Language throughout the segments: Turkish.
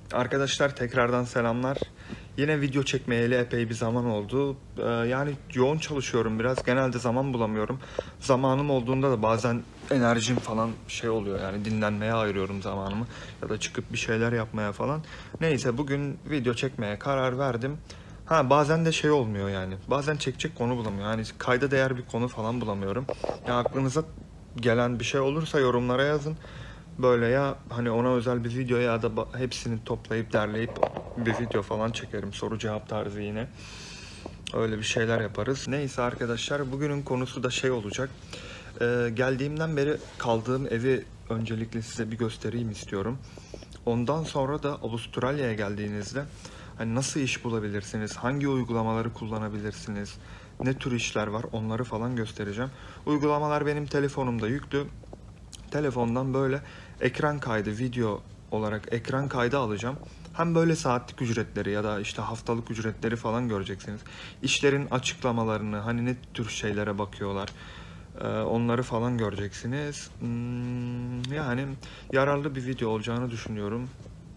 Arkadaşlar tekrardan selamlar. Yine video çekmeyeli epey bir zaman oldu. Yani yoğun çalışıyorum biraz. Genelde zaman bulamıyorum. Zamanım olduğunda da bazen enerjim falan şey oluyor. Yani dinlenmeye ayırıyorum zamanımı. Ya da çıkıp bir şeyler yapmaya falan. Neyse bugün video çekmeye karar verdim. Bazen de şey olmuyor yani. Bazen çekecek konu bulamıyorum. Yani kayda değer bir konu falan bulamıyorum. Ya aklınıza gelen bir şey olursa yorumlara yazın. Böyle ya hani ona özel bir video ya da hepsini toplayıp derleyip bir video falan çekerim. Soru cevap tarzı yine. Öyle bir şeyler yaparız. Neyse arkadaşlar bugünün konusu da şey olacak. Geldiğimden beri kaldığım evi öncelikle size bir göstereyim istiyorum. Ondan sonra da Avustralya'ya geldiğinizde hani nasıl iş bulabilirsiniz, hangi uygulamaları kullanabilirsiniz, ne tür işler var onları falan göstereceğim. Uygulamalar benim telefonumda yüklü. Telefondan böyle ekran kaydı, video olarak ekran kaydı alacağım. Hem böyle saatlik ücretleri ya da işte haftalık ücretleri falan göreceksiniz. İşlerin açıklamalarını, hani ne tür şeylere bakıyorlar, onları falan göreceksiniz. Yani yararlı bir video olacağını düşünüyorum.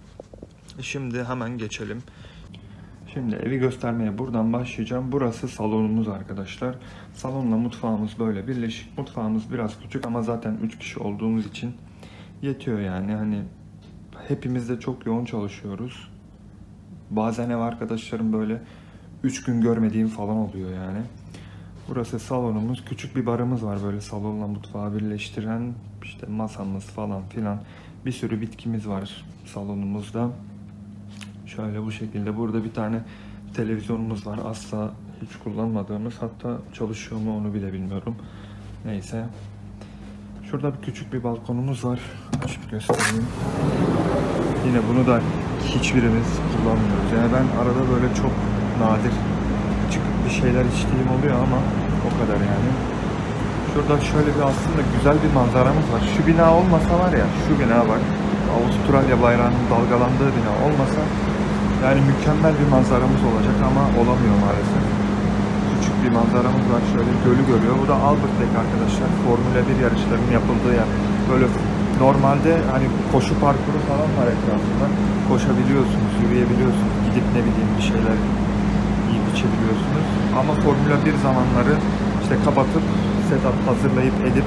Şimdi hemen geçelim. Şimdi evi göstermeye buradan başlayacağım. Burası salonumuz arkadaşlar. Salonla mutfağımız böyle birleşik. Mutfağımız biraz küçük ama zaten 3 kişi olduğumuz için yetiyor yani. Hani hepimiz de çok yoğun çalışıyoruz. Bazen ev arkadaşlarım böyle 3 gün görmediğim falan oluyor yani. Burası salonumuz. Küçük bir barımız var böyle salonla mutfağı birleştiren. İşte masamız falan filan. Bir sürü bitkimiz var salonumuzda. Şöyle bu şekilde. Burada bir tane televizyonumuz var. Asla hiç kullanmadığımız. Hatta çalışıyor mu onu bile bilmiyorum. Neyse. Şurada bir küçük bir balkonumuz var. Açıp göstereyim. Yine bunu da hiçbirimiz kullanmıyoruz. Yani ben arada böyle çok nadir çıkıp bir şeyler içtiğim oluyor ama o kadar yani. Şurada şöyle bir aslında güzel bir manzaramız var. Şu bina olmasa var ya, şu bina bak. Avustralya bayrağının dalgalandığı bina olmasa yani mükemmel bir manzaramız olacak ama olamıyor maalesef. Küçük bir manzaramız var. Şöyle gölü görüyor. Bu da Albert Lake arkadaşlar. Formula 1 yarışlarının yapıldığı yer. Böyle normalde hani koşu parkuru falan var etrafında. Koşabiliyorsunuz, yürüyebiliyorsunuz. Gidip ne bileyim bir şeyler yiyip içebiliyorsunuz. Ama Formula 1 zamanları işte kapatıp setup hazırlayıp edip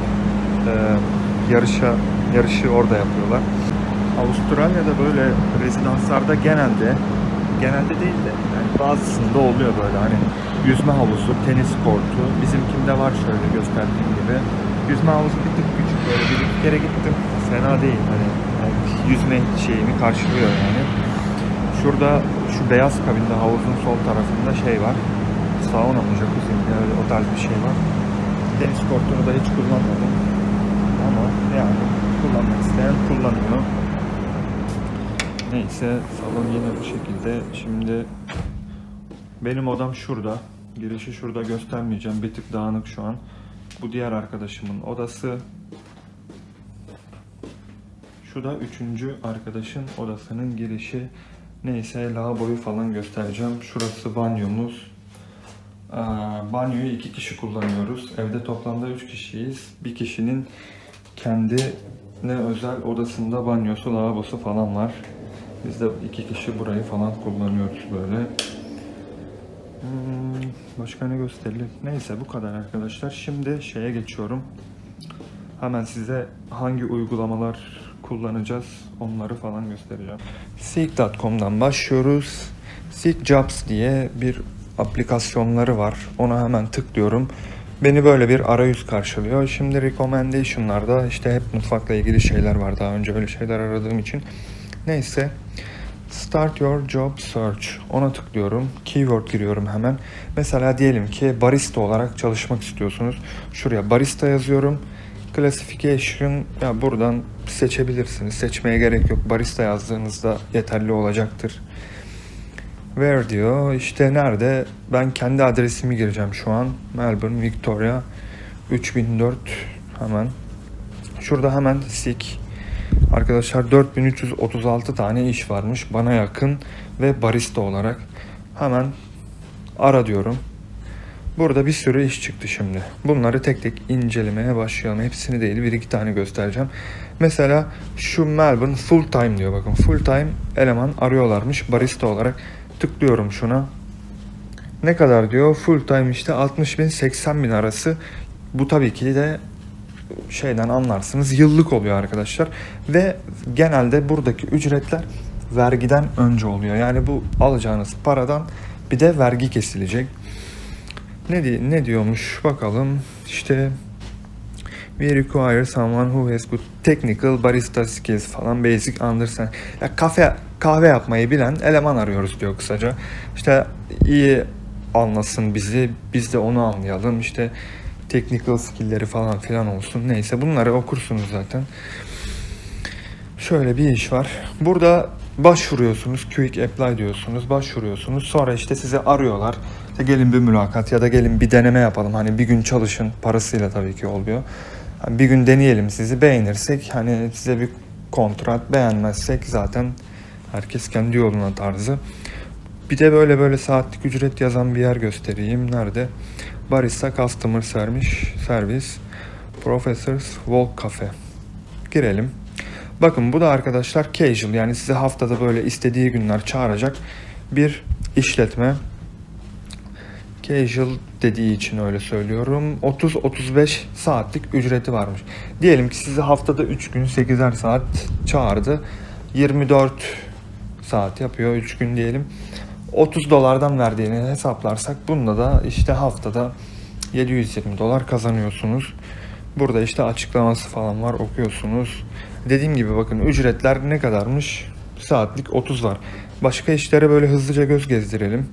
yarışı orada yapıyorlar. Avustralya'da böyle rezidanslarda genelde değil de yani bazısında oluyor böyle hani yüzme havuzu, tenis kortu. Bizimkinde var şöyle gösterdiğim gibi. Yüzme havuzu bir tık küçük böyle bir iki kere gittim. Fena değil hani yüzme şeyini karşılıyor yani. Şurada şu beyaz kabinde havuzun sol tarafında şey var. Sauna mı jacuzzi mi yani o tarz bir şey var. Tenis kortunu da hiç kullanmadım. Ama yani kullanmak isteyen kullanıyor. Neyse salon yine bu şekilde. Şimdi benim odam şurada. Girişi şurada göstermeyeceğim. Bir tık dağınık şu an. Bu diğer arkadaşımın odası. Şu da üçüncü arkadaşın odasının girişi. Neyse lavaboyu falan göstereceğim. Şurası banyomuz. Banyoyu 2 kişi kullanıyoruz. Evde toplamda 3 kişiyiz. Bir kişinin kendine özel odasında banyosu, lavabosu falan var. Biz de 2 kişi burayı falan kullanıyoruz böyle. Başka ne gösterilir? Neyse bu kadar arkadaşlar. Şimdi şeye geçiyorum. Hemen size hangi uygulamalar kullanacağız onları falan göstereceğim. Seek.com'dan başlıyoruz. Seek Jobs diye bir aplikasyonları var. Ona hemen tıklıyorum. Beni böyle bir arayüz karşılıyor. Şimdi recommendation'larda işte hep mutfakla ilgili şeyler var. Daha önce öyle şeyler aradığım için. Neyse. Start your job search. Ona tıklıyorum. Keyword giriyorum hemen. Mesela diyelim ki barista olarak çalışmak istiyorsunuz. Şuraya barista yazıyorum. Classification ya buradan seçebilirsiniz. Seçmeye gerek yok. Barista yazdığınızda yeterli olacaktır. Where diyor. İşte nerede? Ben kendi adresimi gireceğim şu an. Melbourne, Victoria 3004 hemen. Şurada hemen seek. Arkadaşlar 4336 tane iş varmış bana yakın ve barista olarak. Hemen ara diyorum. Burada bir sürü iş çıktı şimdi. Bunları tek tek incelemeye başlayalım. Hepsini değil, bir iki tane göstereceğim. Mesela şu Melbourne full time diyor. Bakın full time eleman arıyorlarmış barista olarak. Tıklıyorum şuna. Ne kadar diyor? Full time işte 60 bin 80 bin arası. Bu tabii ki de şeyden anlarsınız, yıllık oluyor arkadaşlar. Ve genelde buradaki ücretler vergiden önce oluyor. Yani bu alacağınız paradan bir de vergi kesilecek. Ne diyormuş bakalım. İşte we require someone who has good technical barista skills falan, basic understand. Ya kahve yapmayı bilen eleman arıyoruz diyor kısaca. İşte iyi anlasın bizi, biz de onu anlayalım. İşte technical skill'leri falan filan olsun. Neyse bunları okursunuz zaten. Şöyle bir iş var. Burada başvuruyorsunuz. Quick apply diyorsunuz. Başvuruyorsunuz. Sonra işte sizi arıyorlar. İşte gelin bir mülakat ya da gelin bir deneme yapalım. Hani bir gün çalışın. Parasıyla tabii ki oluyor. Hani bir gün deneyelim sizi. Beğenirsek hani size bir kontrat, beğenmezsek zaten herkes kendi yoluna tarzı. Bir de böyle saatlik ücret yazan bir yer göstereyim. Nerede? Barista Customer Service Professors Walk Cafe. Girelim. Bakın bu da arkadaşlar casual, yani size haftada böyle istediği günler çağıracak bir işletme. Casual dediği için öyle söylüyorum. 30-35 saatlik ücreti varmış. Diyelim ki sizi haftada 3 gün 8'er saat çağırdı. 24 saat yapıyor 3 gün diyelim. 30 dolardan verdiğini hesaplarsak bunda da işte haftada 720 dolar kazanıyorsunuz. Burada işte açıklaması falan var, okuyorsunuz. Dediğim gibi bakın ücretler ne kadarmış? Saatlik 30 var. Başka işlere böyle hızlıca göz gezdirelim.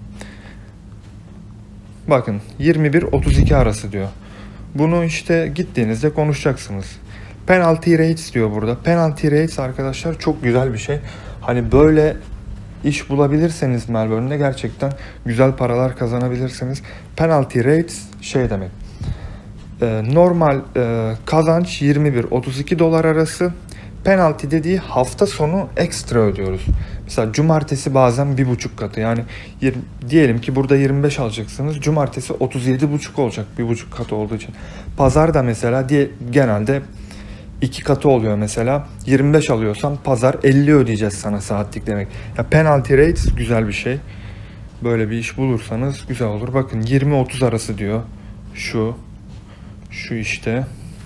Bakın 21-32 arası diyor. Bunu işte gittiğinizde konuşacaksınız. Penalty rates diyor burada. Penalty rates arkadaşlar çok güzel bir şey. Hani böyle iş bulabilirseniz Melbourne'de gerçekten güzel paralar kazanabilirsiniz. Penalty rates şey demek. Normal kazanç 21-32 dolar arası. Penalty dediği hafta sonu ekstra ödüyoruz. Mesela cumartesi bazen 1,5 katı. Yani diyelim ki burada 25 alacaksınız. Cumartesi 37,5 olacak 1,5 katı olduğu için. Pazar da mesela genelde 2 katı oluyor mesela. 25 alıyorsan pazar 50 ödeyeceğiz sana saatlik demek. Ya penalty rates güzel bir şey. Böyle bir iş bulursanız güzel olur. Bakın 20-30 arası diyor. Şu işte.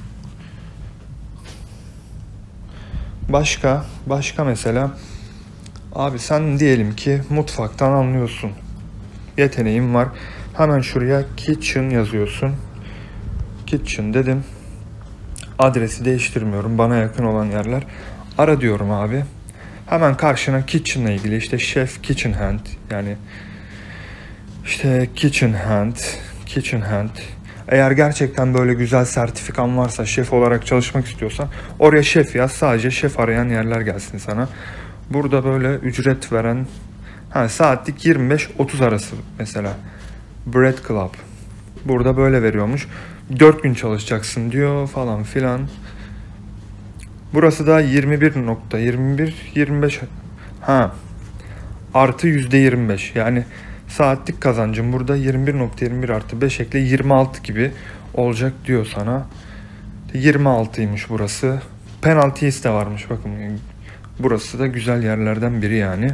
Başka mesela abi sen diyelim ki mutfaktan anlıyorsun. Yeteneğin var. Hemen şuraya kitchen yazıyorsun. Kitchen dedim. Adresi değiştirmiyorum. Bana yakın olan yerler. Ara diyorum abi. Hemen karşına kitchen'la ilgili işte chef, kitchen hand, yani işte kitchen hand. Eğer gerçekten böyle güzel sertifikan varsa, şef olarak çalışmak istiyorsan oraya şef yaz. Sadece şef arayan yerler gelsin sana. Burada böyle ücret veren saatlik 25-30 arası mesela. Bread Club. Burada böyle veriyormuş. 4 gün çalışacaksın diyor falan filan. Burası da 21.25 artı %25. Yani saatlik kazancım burada 21.21 artı 5 ekle 26 gibi olacak diyor sana. 26'ymış burası. Penalties de varmış bakın. Burası da güzel yerlerden biri yani.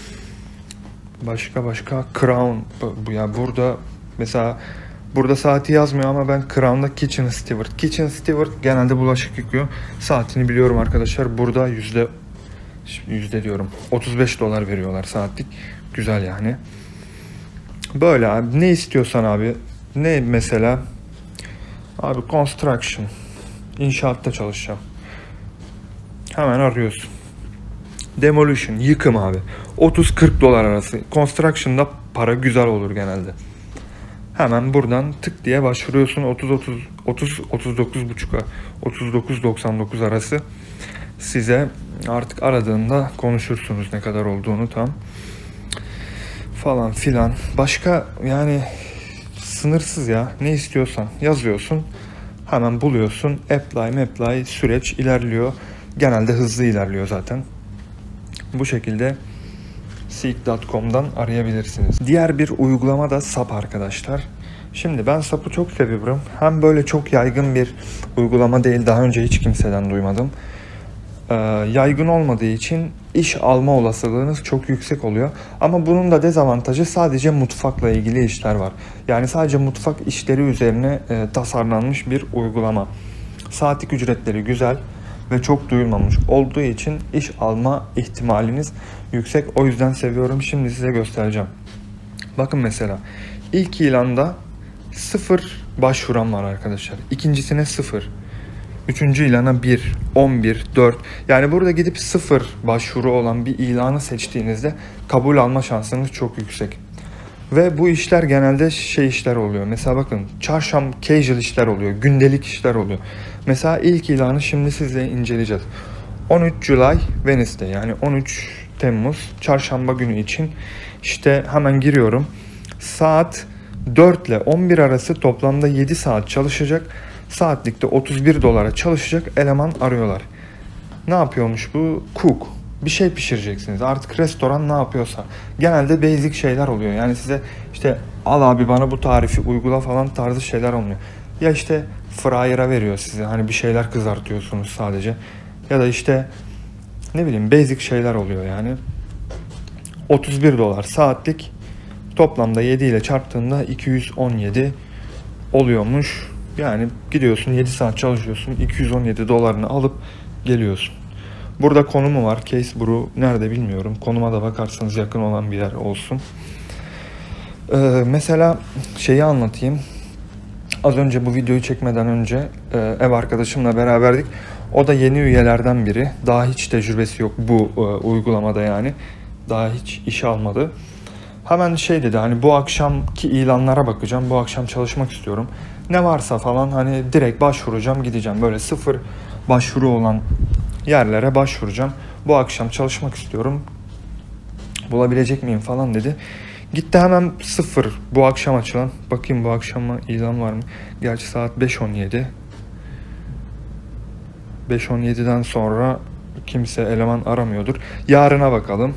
Başka Crown. Ya burada mesela burada saati yazmıyor ama ben Crown'da Kitchen Steward. Kitchen Steward genelde bulaşık yıkıyor. Saatini biliyorum arkadaşlar. Burada yüzde diyorum 35 dolar veriyorlar saatlik. Güzel yani. Böyle abi. Ne istiyorsan abi. Ne mesela? Abi construction. İnşaatta çalışacağım. Hemen arıyorsun. Demolition. Yıkım abi. 30-40 dolar arası. Construction'da para güzel olur genelde. Hemen buradan tık diye başvuruyorsun. 39,5'a 39.99 arası. Size artık aradığında konuşursunuz ne kadar olduğunu tam. Falan filan. Başka yani sınırsız ya. Ne istiyorsan yazıyorsun. Hemen buluyorsun. Apply süreç ilerliyor. Genelde hızlı ilerliyor zaten. Bu şekilde Seek.com'dan arayabilirsiniz. Diğer bir uygulama da SAP arkadaşlar. Şimdi ben SAP'ı çok seviyorum. Hem böyle çok yaygın bir uygulama değil. Daha önce hiç kimseden duymadım. Yaygın olmadığı için iş alma olasılığınız çok yüksek oluyor. Ama bunun da dezavantajı sadece mutfakla ilgili işler var. Yani sadece mutfak işleri üzerine tasarlanmış bir uygulama. Saatlik ücretleri güzel ve çok duyulmamış olduğu için iş alma ihtimaliniz yüksek. O yüzden seviyorum. Şimdi size göstereceğim. Bakın mesela ilk ilanda 0 başvuran var arkadaşlar. İkincisine 0. Üçüncü ilana 1, 11, 4. Yani burada gidip 0 başvuru olan bir ilanı seçtiğinizde kabul alma şansınız çok yüksek. Ve bu işler genelde işler oluyor. Mesela bakın çarşamba casual işler oluyor. Gündelik işler oluyor. Mesela ilk ilanı şimdi sizle inceleyeceğiz. 13 July Wednesday, yani 13 Temmuz çarşamba günü için işte hemen giriyorum. Saat 4 ile 11 arası toplamda 7 saat çalışacak. Saatlikte 31 dolara çalışacak eleman arıyorlar. Ne yapıyormuş bu? Cook. Bir şey pişireceksiniz. Artık restoran ne yapıyorsa. Genelde basic şeyler oluyor. Yani size işte al abi bana bu tarifi uygula falan tarzı şeyler olmuyor. Ya işte fryer'a veriyor size. Hani bir şeyler kızartıyorsunuz sadece. Ya da işte ne bileyim basic şeyler oluyor yani. 31 dolar saatlik. Toplamda 7 ile çarptığında 217 oluyormuş. Yani gidiyorsun 7 saat çalışıyorsun, 217 dolarını alıp geliyorsun. Burada konumu var. Case Brew nerede bilmiyorum. Konuma da bakarsanız yakın olan bir yer olsun. Mesela şeyi anlatayım. Az önce bu videoyu çekmeden önce ev arkadaşımla beraberdik. O da yeni üyelerden biri. Daha hiç tecrübesi yok bu uygulamada yani. Daha hiç iş almadı. Hemen şey dedi, hani bu akşamki ilanlara bakacağım. Bu akşam çalışmak istiyorum. Ne varsa falan hani direkt başvuracağım, gideceğim. Böyle 0 başvuru olan yerlere başvuracağım. Bu akşam çalışmak istiyorum. Bulabilecek miyim falan dedi. Gitti hemen 0 bu akşam açılan. Bakayım bu akşama ilan var mı? Gerçi saat 5.17. 5.17'den sonra kimse eleman aramıyordur. Yarına bakalım.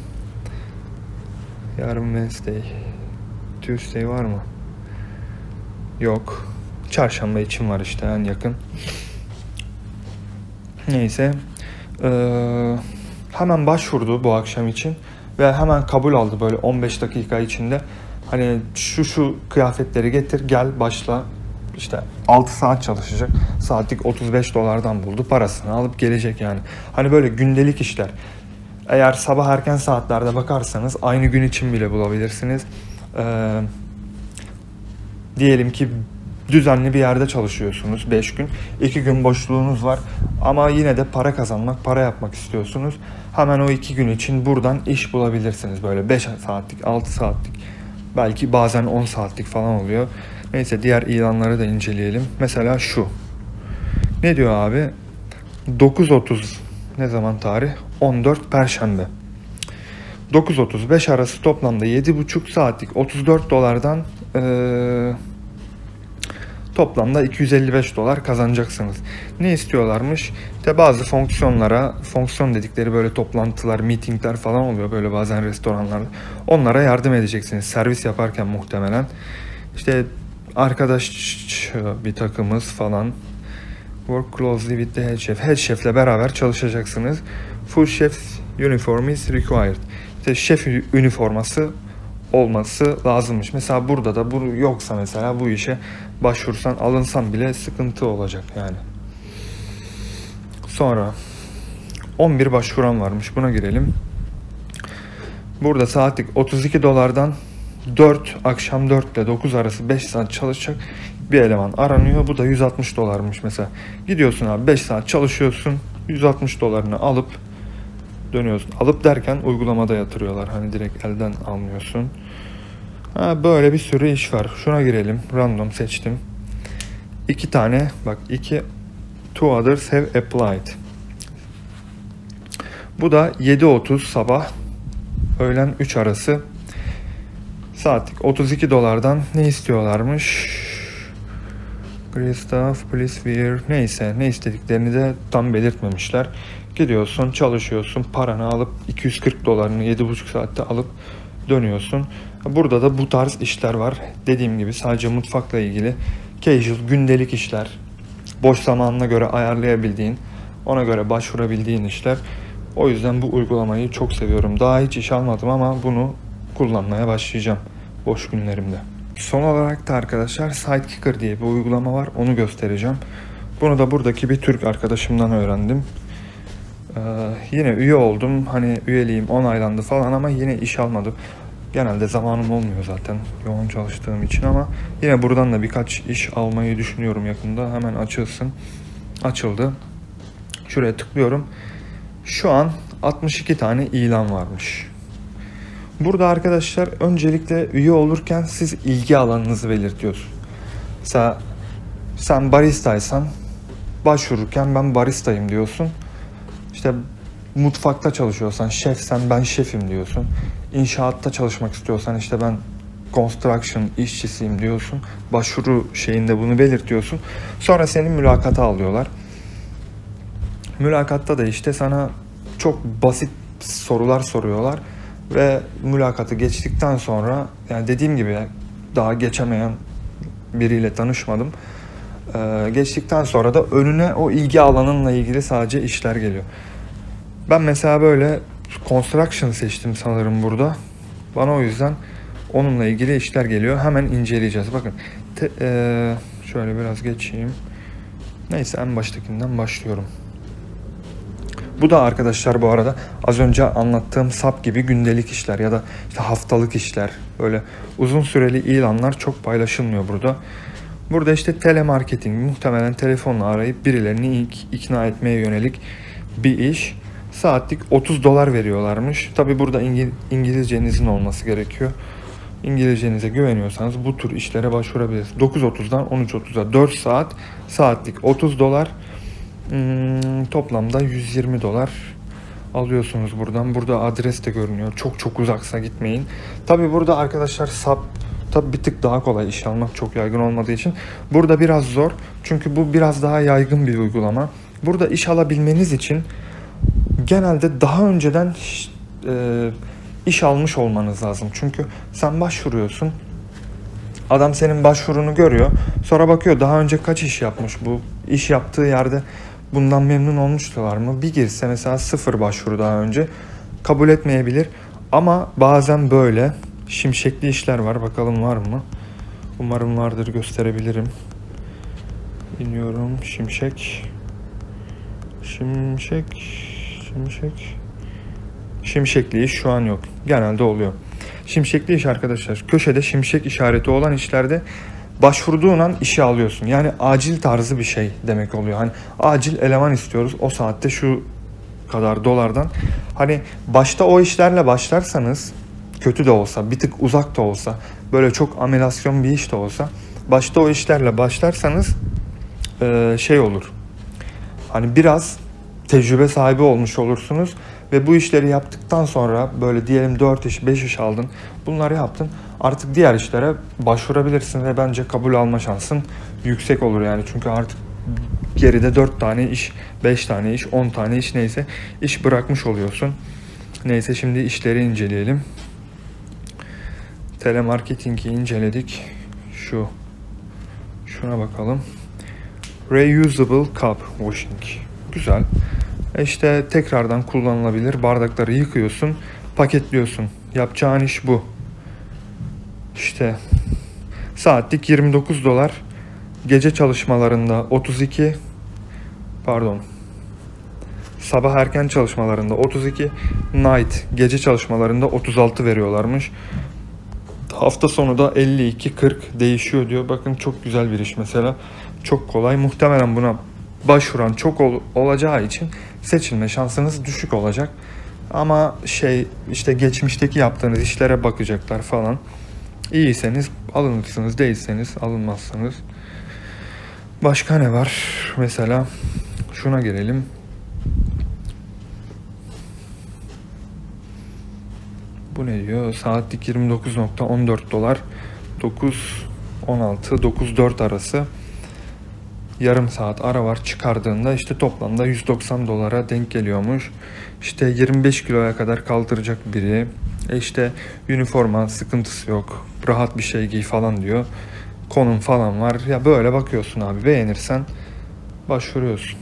Yarın Wednesday. Tuesday var mı? Yok. Çarşamba için var işte en yakın. Neyse. Hemen başvurdu bu akşam için. Ve hemen kabul aldı böyle 15 dakika içinde. Hani şu kıyafetleri getir gel başla. İşte 6 saat çalışacak. Saatlik 35 dolardan buldu. Parasını alıp gelecek yani. Hani böyle gündelik işler. Eğer sabah erken saatlerde bakarsanız aynı gün için bile bulabilirsiniz. Diyelim ki düzenli bir yerde çalışıyorsunuz 5 gün. 2 gün boşluğunuz var. Ama yine de para kazanmak, para yapmak istiyorsunuz. Hemen o 2 gün için buradan iş bulabilirsiniz. Böyle 5 saatlik, 6 saatlik, belki bazen 10 saatlik falan oluyor. Neyse diğer ilanları da inceleyelim. Mesela şu. Ne diyor abi? 9.30 ne zaman tarih? 14 Perşembe. 9.35 arası toplamda 7,5 saatlik 34 dolardan toplamda 255 dolar kazanacaksınız. Ne istiyorlarmış? İşte bazı fonksiyon dedikleri böyle toplantılar, meetingler falan oluyor böyle bazen restoranlarda. Onlara yardım edeceksiniz. Servis yaparken muhtemelen. İşte arkadaş bir takımız falan. Work closely with the head chef. Head chef'le beraber çalışacaksınız. Full chef uniform is required. İşte şef üniforması olması lazımmış. Mesela burada da bu yoksa mesela bu işe başvursan alınsan bile sıkıntı olacak yani. Sonra 11 başvuran varmış. Buna girelim. Burada saatlik 32 dolardan akşam 4 ile 9 arası 5 saat çalışacak bir eleman aranıyor. Bu da 160 dolarmış mesela. Gidiyorsun abi 5 saat çalışıyorsun. 160 dolarını alıp dönüyorsun. Alıp derken uygulamada yatırıyorlar. Hani direkt elden almıyorsun. Böyle bir sürü iş var. Şuna girelim. Random seçtim. 2 tane. Bak 2 others have applied. Bu da 7.30 sabah. Öğlen 3 arası. Saatlik 32 dolardan ne istiyorlarmış? Great stuff, please wear. Neyse ne istediklerini de tam belirtmemişler. Gidiyorsun, çalışıyorsun, paranı alıp 240 dolarını 7,5 saatte alıp dönüyorsun. Burada da bu tarz işler var. Dediğim gibi sadece mutfakla ilgili casual, gündelik işler. Boş zamanına göre ayarlayabildiğin, ona göre başvurabildiğin işler. O yüzden bu uygulamayı çok seviyorum. Daha hiç iş almadım ama bunu kullanmaya başlayacağım boş günlerimde. Son olarak da arkadaşlar Sidekicker diye bir uygulama var. Onu göstereceğim. Bunu da buradaki bir Türk arkadaşımdan öğrendim. Yine üye oldum. Hani üyeliğim onaylandı falan ama yine iş almadım. Genelde zamanım olmuyor zaten yoğun çalıştığım için ama yine buradan da birkaç iş almayı düşünüyorum yakında. Hemen açılsın. Açıldı. Şuraya tıklıyorum. Şu an 62 tane ilan varmış. Burada arkadaşlar öncelikle üye olurken siz ilgi alanınızı belirtiyorsunuz. Mesela sen baristaysan başvururken ben baristayım diyorsun. İşte mutfakta çalışıyorsan, şefsen ben şefim diyorsun. İnşaatta çalışmak istiyorsan işte ben construction işçisiyim diyorsun. Başvuru şeyinde bunu belirtiyorsun. Sonra seni mülakata alıyorlar. Mülakatta da işte sana çok basit sorular soruyorlar. Ve mülakatı geçtikten sonra, yani dediğim gibi daha geçemeyen biriyle tanışmadım. Geçtikten sonra da önüne o ilgi alanınla ilgili sadece işler geliyor. Ben mesela böyle construction seçtim sanırım burada. Bana o yüzden onunla ilgili işler geliyor. Hemen inceleyeceğiz. Bakın şöyle biraz geçeyim. Neyse en baştakinden başlıyorum. Bu da arkadaşlar bu arada az önce anlattığım SAP gibi gündelik işler ya da işte haftalık işler. Böyle uzun süreli ilanlar çok paylaşılmıyor burada. Burada işte telemarketing, muhtemelen telefonla arayıp birilerini ikna etmeye yönelik bir iş. Saatlik 30 dolar veriyorlarmış. Tabi burada İngilizcenizin olması gerekiyor. İngilizcenize güveniyorsanız bu tür işlere başvurabilirsiniz. 9.30'dan 13.30'a 4 saat, saatlik 30 dolar. Toplamda 120 dolar alıyorsunuz buradan. Burada adres de görünüyor. Çok uzaksa gitmeyin. Tabi burada arkadaşlar SAP tabi bir tık daha kolay, iş almak çok yaygın olmadığı için. Burada biraz zor. Çünkü bu biraz daha yaygın bir uygulama. Burada iş alabilmeniz için genelde daha önceden iş almış olmanız lazım. Çünkü sen başvuruyorsun. Adam senin başvurunu görüyor. Sonra bakıyor daha önce kaç iş yapmış, bu iş yaptığı yerde bundan memnun olmuşlar mı? Bir girse mesela 0 başvuru daha önce kabul etmeyebilir. Ama bazen böyle şimşekli işler var. Bakalım var mı? Umarım vardır, gösterebilirim. İniyorum. Şimşekli iş şu an yok. Genelde oluyor. Şimşekli iş arkadaşlar, köşede şimşek işareti olan işlerde başvurduğun an işe alıyorsun. Yani acil tarzı bir şey demek oluyor. Hani acil eleman istiyoruz o saatte şu kadar dolardan. Hani başta o işlerle başlarsanız, kötü de olsa, bir tık uzak da olsa, böyle çok amelasyon bir iş de olsa, başta o işlerle başlarsanız şey olur. Hani biraz tecrübe sahibi olmuş olursunuz ve bu işleri yaptıktan sonra böyle diyelim 4 iş 5 iş aldın, bunları yaptın, artık diğer işlere başvurabilirsin ve bence kabul alma şansın yüksek olur yani. Çünkü artık geride 4 tane iş, 5 tane iş, 10 tane iş, neyse iş bırakmış oluyorsun. Neyse şimdi işleri inceleyelim. Telemarketingi inceledik. Şuna bakalım. Reusable cup washing. Güzel. İşte tekrardan kullanılabilir bardakları yıkıyorsun, paketliyorsun. Yapacağın iş bu. İşte saatlik 29 dolar. Gece çalışmalarında 32. Sabah erken çalışmalarında 32. Night gece çalışmalarında 36 veriyorlarmış. Hafta sonu da 52-40 değişiyor diyor. Bakın çok güzel bir iş mesela. Çok kolay. Muhtemelen buna başvuran çok olacağı için seçilme şansınız düşük olacak. Ama işte geçmişteki yaptığınız işlere bakacaklar falan. İyiyseniz alınırsınız, değilseniz alınmazsınız. Başka ne var? Mesela şuna gelelim. Bu ne diyor? Saatlik 29.14 dolar. 9.16, 9.4 arası. yarım saat ara var, çıkardığında işte toplamda 190 dolara denk geliyormuş. İşte 25 kiloya kadar kaldıracak biri. İşte üniforma sıkıntısı yok, rahat bir şey giy falan diyor. Konum falan var. Ya böyle bakıyorsun abi, beğenirsen başvuruyorsun.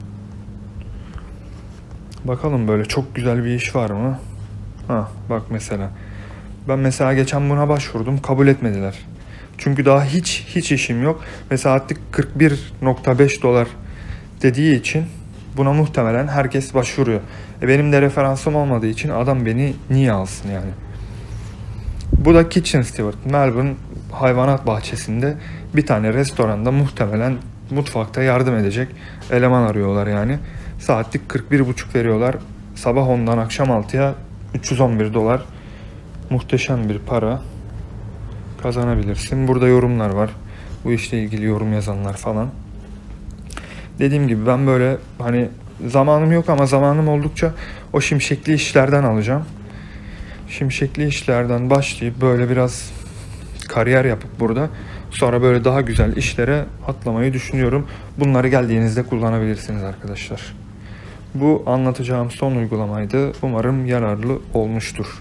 Bakalım böyle çok güzel bir iş var mı? Ha bak mesela. Ben mesela geçen buna başvurdum, kabul etmediler. Çünkü daha hiç işim yok ve saatlik 41,5 dolar dediği için buna muhtemelen herkes başvuruyor. Benim de referansım olmadığı için adam beni niye alsın yani? Bu da Kitchen Steward. Melbourne hayvanat bahçesinde bir tane restoranda muhtemelen mutfakta yardım edecek eleman arıyorlar yani. Saatlik 41,5 veriyorlar. Sabah 10'dan akşam 6'ya 311 dolar. Muhteşem bir para. Kazanabilirsin. Burada yorumlar var. Bu işle ilgili yorum yazanlar falan. Dediğim gibi ben böyle hani zamanım yok ama zamanım oldukça o şimşekli işlerden alacağım. Şimşekli işlerden başlayıp böyle biraz kariyer yapıp burada sonra böyle daha güzel işlere atlamayı düşünüyorum. Bunları geldiğinizde kullanabilirsiniz arkadaşlar. Bu anlatacağım son uygulamaydı. Umarım yararlı olmuştur.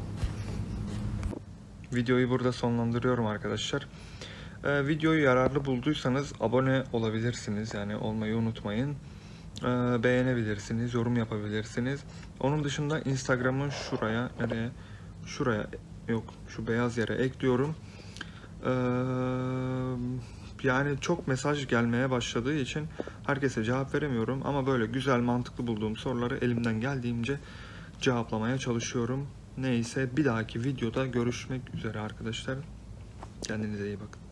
Videoyu burada sonlandırıyorum arkadaşlar. Videoyu yararlı bulduysanız abone olabilirsiniz. Yani olmayı unutmayın. Beğenebilirsiniz, yorum yapabilirsiniz. Onun dışında Instagram'ın şuraya, nereye? Şuraya, yok şu beyaz yere ekliyorum. Yani çok mesaj gelmeye başladığı için herkese cevap veremiyorum. Ama böyle güzel, mantıklı bulduğum soruları elimden geldiğince cevaplamaya çalışıyorum. Neyse bir dahaki videoda görüşmek üzere arkadaşlar. Kendinize iyi bakın.